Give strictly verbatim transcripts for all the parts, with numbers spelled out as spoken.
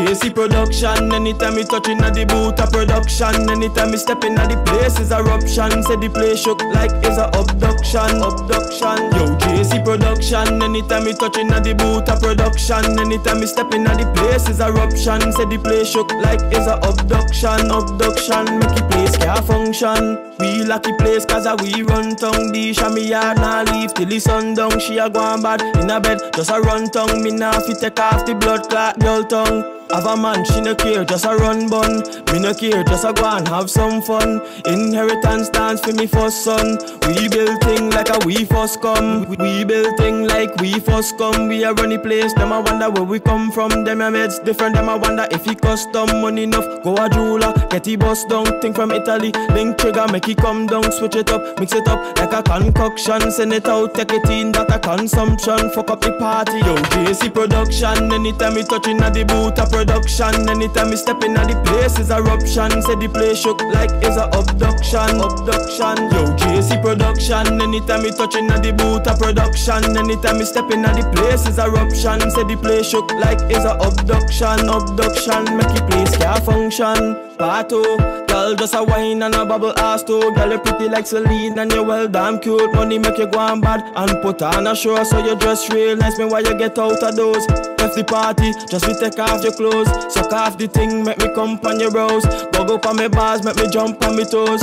J C production. Anytime me touching at the boot of production. Anytime me stepping at the place is eruption. Say the place shook like it's a abduction, abduction. Yo, J C production. Anytime me touching at the boot of production. Anytime me stepping at the place is eruption. Say the place shook like it's a abduction, abduction. Make the place can't function. We lucky place cause a we run tongue. Dish and me yard nah leave till the sun down. She a go on bad in a bed just a run tongue. Me nah fi take off the blood clot girl tongue. Have a man, she no care, just a run bun. Me no care, just a go and have some fun. Inheritance dance for me first son. We build thing like a we first come. We build thing like we first come. We a run the place, them a wonder where we come from. Them a meds different, them a wonder if he custom. Money enough, go a jeweler, get he bust down. Thing from Italy, link trigger, make he come down. Switch it up, mix it up like a concoction. Send it out, take it in, that a consumption. Fuck up the party, yo, J C production. Anytime me touching at the boot of production. Anytime me stepping at the place is eruption. Say the place shook like it's a abduction, abduction. Yo, J C production. Anytime me touching at the boot of production. Anytime me stepping at the place is eruption. Say the place shook like it's a abduction, abduction. Make the place can't function. Pato, girl just a wine and a bubble ass too. Girl you pretty like Celine and you well damn cute. Money make you go on bad and put on a show so you dress real nice. Me why you get out of those? Left the party, just me take off your clothes. Suck off the thing, make me come on your brows. Go go on my bars, make me jump on me toes.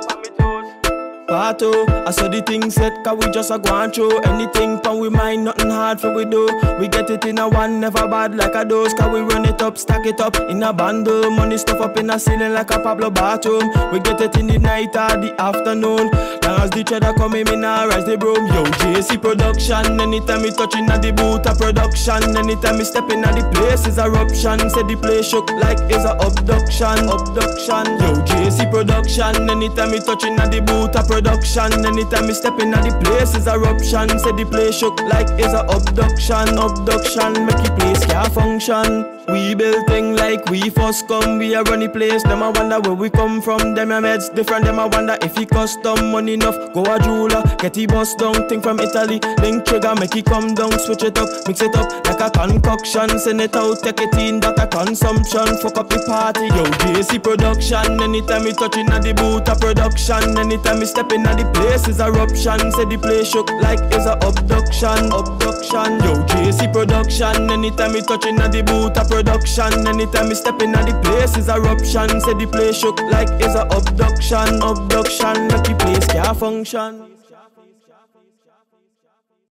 Pato, I saw the thing set, cause we just a go and throw. Anything pan we mind, nothing hard for we do. We get it in a one, never bad like a dose. Cause we run it up, stack it up in a bundle. Money stuff up in a ceiling like a Pablo bathroom. We get it in the night or the afternoon. Long as the cheddar come in, me nah rise the broom. Yo, J C production. Anytime me touching at the boot of production. Anytime me stepping at the place is eruption. Say the place shook like it's a abduction, abduction. Yo, J C production. Anytime me touching at the boot of production. Production. Anytime me stepping at the place is eruption. Say the place shook like it's a abduction, abduction. Make the place can't function. We build thing like we first come. We a run the place, them a wonder where we come from. Them a meds different, them a wonder if he custom. Money enough, go a jeweler, get he bust down. Thing from Italy, link trigger, make he come down. Switch it up, mix it up like a concoction. Send it out, take it in, that a consumption. Fuck up the party, yo, J C production. Anytime me touching at the boot of production. Anytime me stepping at the place is eruption. Say the place shook like it's a abduction, abduction. Yo, J C production. Anytime me touching at the boot of production. Anytime me stepping at the place is eruption. Say the place shook like it's a abduction, abduction. Make the place can't function.